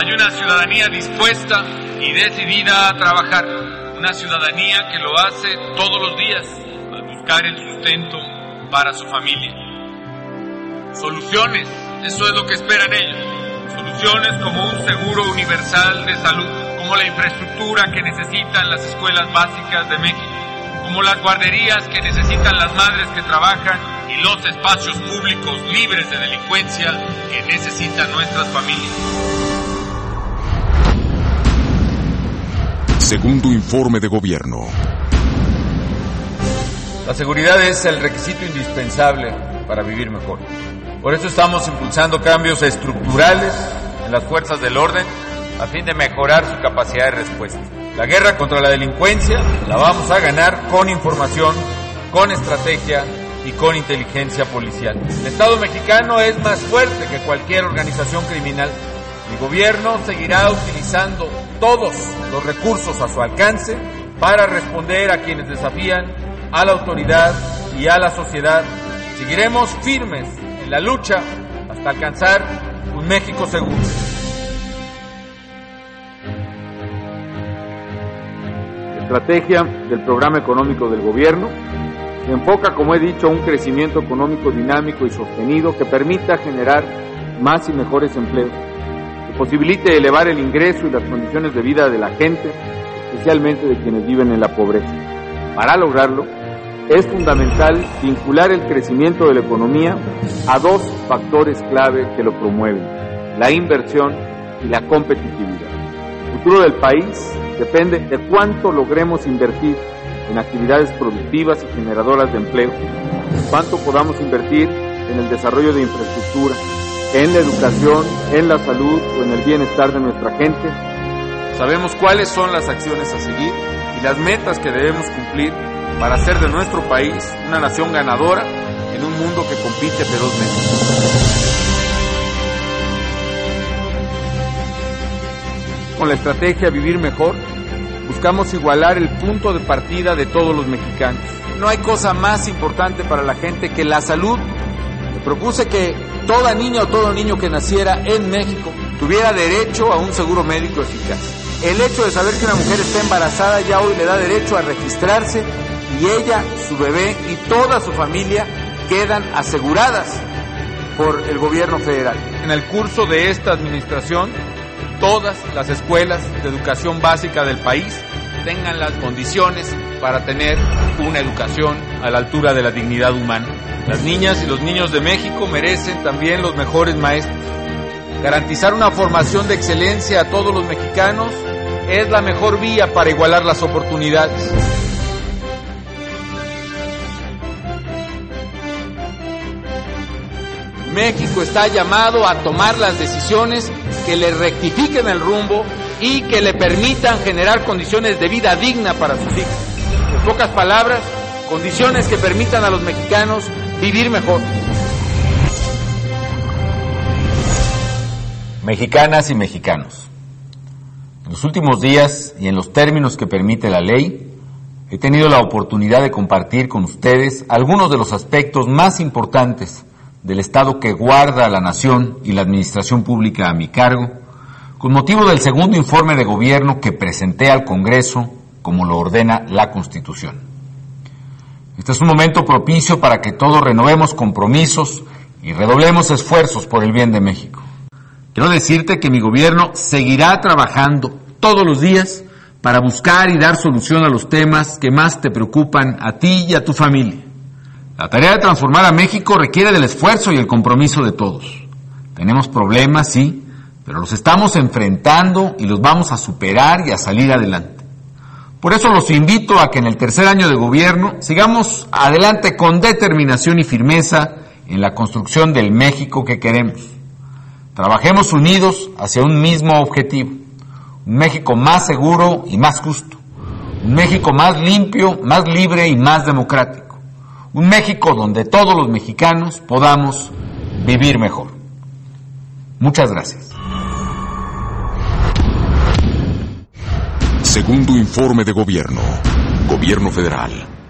Hay una ciudadanía dispuesta y decidida a trabajar, una ciudadanía que lo hace todos los días al buscar el sustento para su familia. Soluciones, eso es lo que esperan ellos. Soluciones como un seguro universal de salud, como la infraestructura que necesitan las escuelas básicas de México, como las guarderías que necesitan las madres que trabajan y los espacios públicos libres de delincuencia que necesitan nuestras familias. Segundo informe de gobierno. La seguridad es el requisito indispensable para vivir mejor. Por eso estamos impulsando cambios estructurales en las fuerzas del orden a fin de mejorar su capacidad de respuesta. La guerra contra la delincuencia la vamos a ganar con información, con estrategia y con inteligencia policial. El Estado mexicano es más fuerte que cualquier organización criminal. Mi gobierno seguirá utilizando todos los recursos a su alcance para responder a quienes desafían a la autoridad y a la sociedad. Seguiremos firmes en la lucha hasta alcanzar un México seguro. La estrategia del programa económico del gobierno se enfoca, como he dicho, a un crecimiento económico dinámico y sostenido que permita generar más y mejores empleos, que posibilite elevar el ingreso y las condiciones de vida de la gente, especialmente de quienes viven en la pobreza. Para lograrlo, es fundamental vincular el crecimiento de la economía a dos factores clave que lo promueven: la inversión y la competitividad. El futuro del país depende de cuánto logremos invertir en actividades productivas y generadoras de empleo, cuánto podamos invertir en el desarrollo de infraestructura, en la educación, en la salud o en el bienestar de nuestra gente. Sabemos cuáles son las acciones a seguir y las metas que debemos cumplir para hacer de nuestro país una nación ganadora en un mundo que compite ferozmente. Con la estrategia Vivir Mejor, buscamos igualar el punto de partida de todos los mexicanos. No hay cosa más importante para la gente que la salud. Me propuse que toda niña o todo niño que naciera en México tuviera derecho a un seguro médico eficaz. El hecho de saber que una mujer está embarazada ya hoy le da derecho a registrarse y ella, su bebé y toda su familia quedan aseguradas por el gobierno federal. En el curso de esta administración, todas las escuelas de educación básica del país tengan las condiciones para tener una educación a la altura de la dignidad humana. Las niñas y los niños de México merecen también los mejores maestros. Garantizar una formación de excelencia a todos los mexicanos es la mejor vía para igualar las oportunidades. México está llamado a tomar las decisiones que le rectifiquen el rumbo y que le permitan generar condiciones de vida digna para sus hijos. En pocas palabras, condiciones que permitan a los mexicanos vivir mejor. Mexicanas y mexicanos, en los últimos días y en los términos que permite la ley, he tenido la oportunidad de compartir con ustedes algunos de los aspectos más importantes del Estado que guarda a la nación y la administración pública a mi cargo, con motivo del segundo informe de gobierno que presenté al Congreso, como lo ordena la Constitución. Este es un momento propicio para que todos renovemos compromisos y redoblemos esfuerzos por el bien de México. Quiero decirte que mi gobierno seguirá trabajando todos los días para buscar y dar solución a los temas que más te preocupan a ti y a tu familia. La tarea de transformar a México requiere del esfuerzo y el compromiso de todos. Tenemos problemas, sí, pero los estamos enfrentando y los vamos a superar y a salir adelante. Por eso los invito a que en el tercer año de gobierno sigamos adelante con determinación y firmeza en la construcción del México que queremos. Trabajemos unidos hacia un mismo objetivo: un México más seguro y más justo, un México más limpio, más libre y más democrático. Un México donde todos los mexicanos podamos vivir mejor. Muchas gracias. Segundo informe de gobierno. Gobierno federal.